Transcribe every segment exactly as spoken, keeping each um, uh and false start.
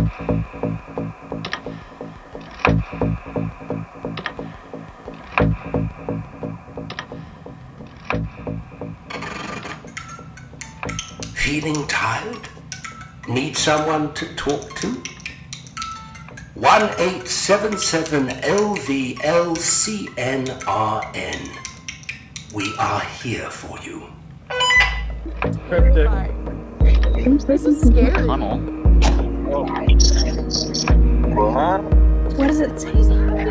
Feeling tired? Need someone to talk to? one eight seven seven L V L C N R N. We are here for you. Cryptic. This is scary. Tunnel. Oh. What? What does it say?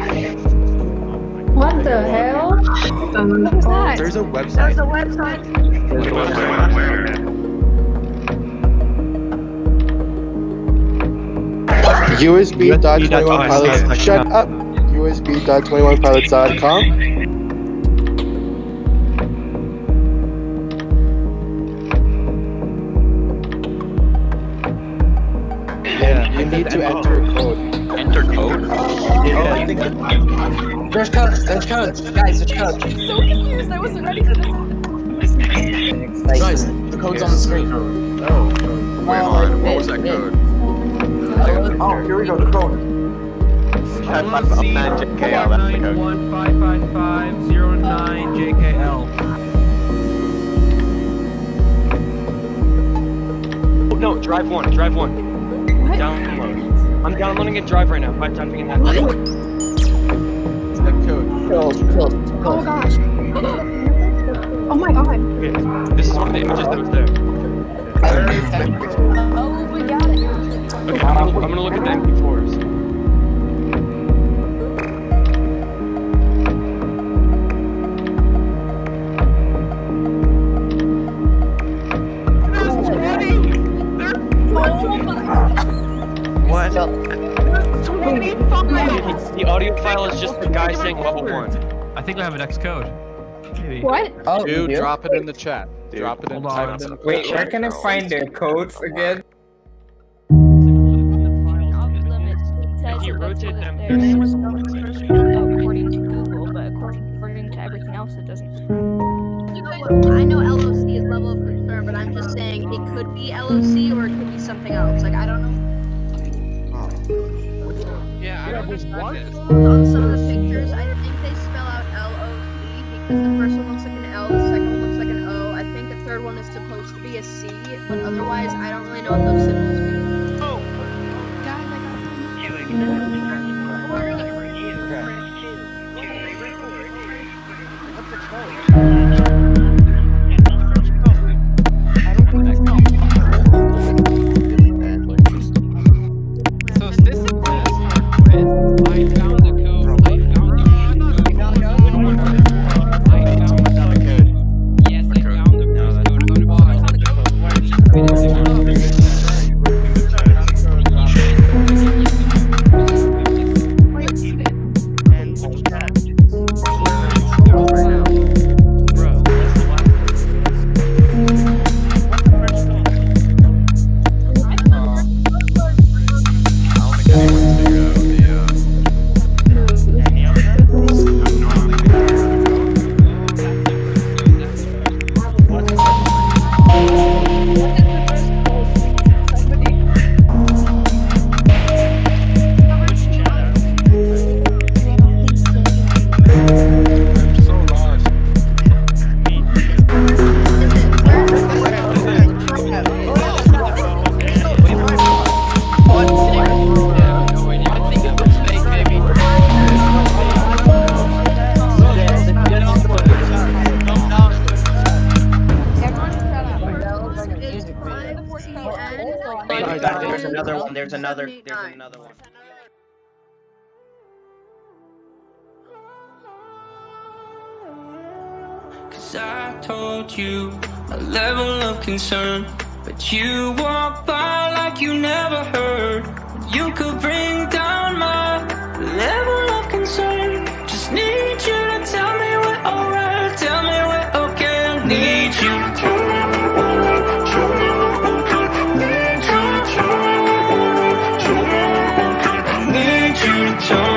What the hell? What was that? There's a website. There's a website. There's a website. U S B dot twenty-one pilots. Shut up. U S B dot twenty-one pilots dot com. Yeah, you need to enter a code. Enter code? Yeah. There's codes, there's codes. Guys, there's codes. I'm so confused. I wasn't ready for this. Guys, the code's on the screen. Oh. Wait, hold on. What was that code? Oh, here we go, the code. L C five nine one five five five zero nine J K L. Oh, no, drive one, drive one. What? Download. I'm downloading a drive right now by typing in that. What? That code. Kills, kills, Oh gosh. Oh my god. Okay, this is one of the images that was there. Oh, we got it. Okay, I'm gonna, I'm gonna look at the M P fours. What? The audio file is just the guy saying level one. I think I have an X code. Maybe. What? Oh, Dude, you? drop it in the chat. Dude, drop it in, hold type on. it in the Wait, chat. where can I find the codes again? If you rotate them, According to Google, but according, according to everything else, it doesn't. I know L O C is level of concern, but I'm just saying it could be L O C or it could be something else. Like, I don't know. Yeah, I don't understand this. On some of the pictures, I think they spell out L O C because the first one looks like an L, the second one looks like an O. I think the third one is supposed to be a C, but otherwise, I don't really know what those symbols mean. Guys, I So this is this quiz. I found the code. I found the code. I found the code. Yes, I found the code. There's another one, there's another, there's another one. Cause I told you a level of concern, but you walk by like you never heard. You could bring down my level of concern. Just need you to tell me we're alright. Tell me we're okay. I need you to tell me we're alright. Tell me we're okay. Need you to tell me we're alright. Tell me we're okay. I need you to tell me